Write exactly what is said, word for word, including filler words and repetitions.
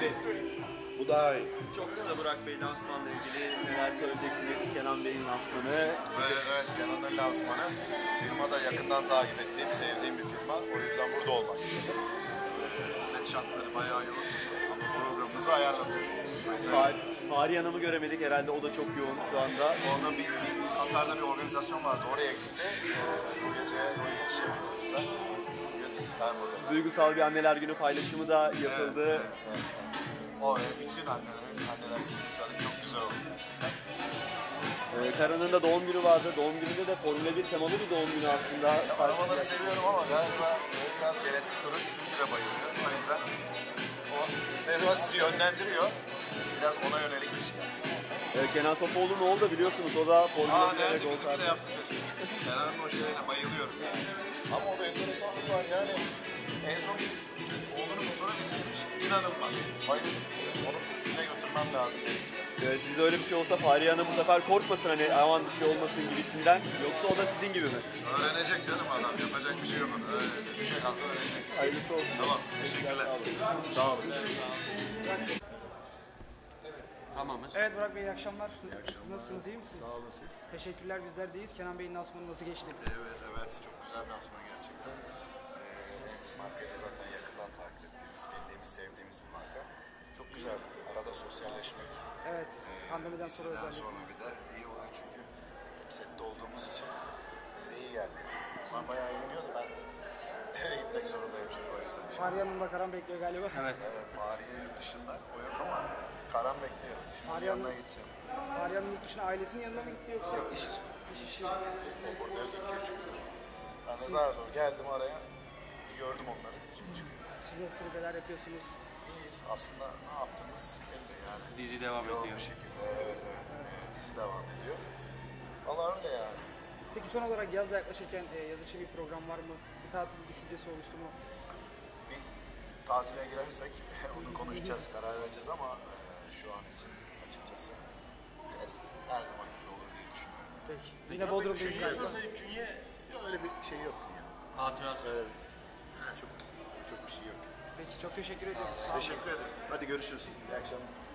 Bey. Bu daha iyi. Çok kısa Burak Bey, lansmanla ilgili neler söyleyeceksiniz? Kenan Bey'in lansmanı. Evet, evet Kenan'ın lansmanı. Firma da yakından takip ettiğim, sevdiğim bir firma. O yüzden burada olmak istedim. Ee, set şartları bayağı yoğun ama programımızı ayarladım. Fahri, Fahri Hanım'ı göremedik herhalde, o da çok yoğun şu anda. Orada bir, bir Katar'da bir organizasyon vardı, oraya gitti. Ee, bu gece o yetişemiyor o yüzden. Bugün ben buradayım. Duygusal bir anneler günü paylaşımı da yapıldı. Evet, evet, evet. O ve bütün annelerin, anneler günü çok güzel oldu gerçekten. Ee, Karan'ın da doğum günü vardı. Doğum gününde de Formula bir temalı bir doğum günü aslında. Ya, arabaları seviyorum ama galiba biraz genetik durum bizimki de bayılıyor. O yüzden o ister sizi yönlendiriyor. Biraz ona yönelik bir şey. Ee, Kenan Sofuoğlu'nun oğlu da biliyorsunuz, o da Formula Aa bir'e nerede gol bizimki de sardı. yapsın keşke. Kenan'ın o şeyine bayılıyorum yani. Ama o da enteresanlık var yani. En son oğlunun motoru bitirmiş. İnanılmaz. Bayıldım. Onu pistine götürmem lazım. Ee, sizde öyle bir şey olsa Fahriye Hanım bu sefer korkmasın, hani aman bir şey olmasın gibisinden, yoksa o da sizin gibi mi? Öğrenecek canım adam. Yapacak bir şey yok. Öyle bir şey kaldı öğrenecek. Hayırlısı olsun. Tamam. Teşekkürler. Sağ olun. Tamamız. Evet Burak Bey, iyi akşamlar. İyi akşamlar. Nasılsınız, iyi misiniz? Sağ olun siz. Teşekkürler, bizler deyiz. Kenan Bey'in lansmanı nasıl geçti? Evet evet çok güzel bir lansman gerçekten. Ee, markayı da zaten yakından takip ettiğimiz, bildiğimiz, sevdiğimiz bir marka. Çok güzel. Arada sosyalleşmek. Evet, Ee, pandemiden sonra diziden özellikle. sonra bir de iyi oluyor çünkü hep sette olduğumuz için bize iyi geldi. Ben bayağı eğleniyordu. Ben eve gitmek zorundayım şimdi o yüzden. Fahriye Hanım da Karan bekliyor galiba. Evet. Evet, Fahriye yurt dışında. O yok ama Karan bekliyor. Şimdi Fahriye yanına Hanım- gideceğim. Fahriye Hanım yurt dışına ailesinin yanına mı gitti yoksa? Yok iş için. İş için gitti. O burada yok iki üç gündür. Ben de zar zor geldim araya. Bir gördüm onları. Şimdi çıkıyorum. Siz nasılsınız, neler yapıyorsunuz? İyiyiz. Aslında ne yaptığımız belli yani. Dizi devam Yoğun ediyor. bir şekilde evet evet. Ee, dizi devam ediyor. Valla öyle yani. Peki son olarak yaz yaklaşırken e, yaz için bir program var mı? Bir tatil düşüncesi oluştu mu? Bir tatile girersek onu konuşacağız, karar vereceğiz ama e, şu an için açıkçası klasik her zaman gibi olur diye düşünüyorum. Peki. Yine Bodrum'dayız galiba. Yok öyle bir şey yok ya. Hatırası. Öyle bir, ha, çok çok bir şey yok. Peki, çok teşekkür ediyoruz. Sağ olun. Teşekkür ederim. Hadi görüşürüz. İyi akşamlar.